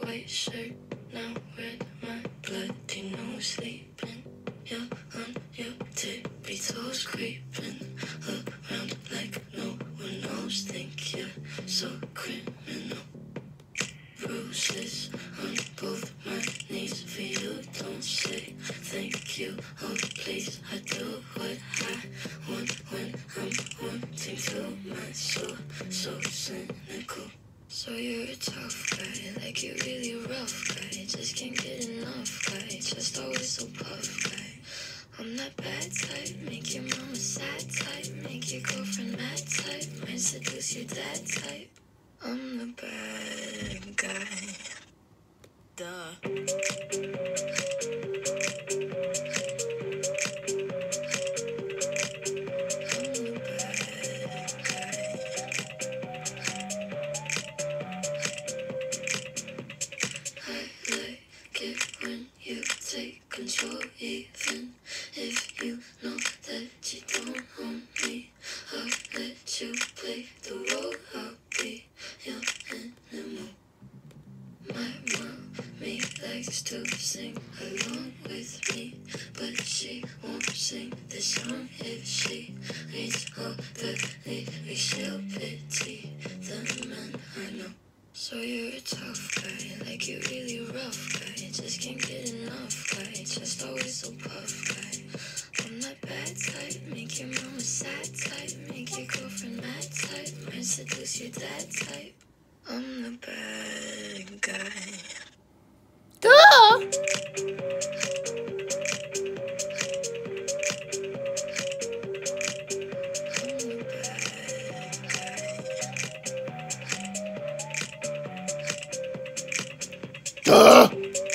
white shirt, now red, my bloody nose sleeping. You're on your tippy toes, creeping around like no one knows. Think you're so criminal. Bruises on both my knees for you. Don't say thank you, oh please. I do what I want when I'm wanting to. My soul so cynical. So you're a tough guy, like you're really rough guy. Just can't get enough guy, just always so puff guy. I'm that bad type, make your mama sad type, make your girlfriend mad type, might seduce your dad type. I'm the bad guy. Duh. Control, even if you know that you don't own me. I'll let you play the role. I'll be your animal. My mommy likes to sing along with me, but she won't sing the song if she reads all the lyrics. She'll pity the man I know. So you're a tough guy, like you're really rough guy. Just can't get enough guy, just always so puff guy. I'm that bad type, make your mama sad type, make your girlfriend mad type, might seduce your dad type. I'm the bad guy. Duh! Duh!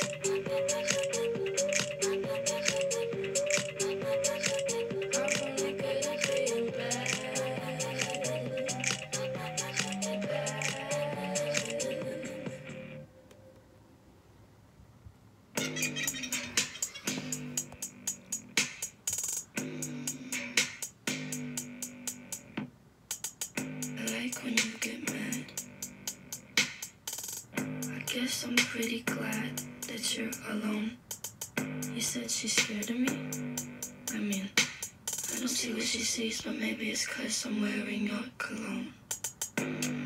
When you get mad, I guess I'm pretty glad that you're alone. You said she's scared of me. I mean, I don't see what she sees, but maybe it's 'cause I'm wearing your cologne.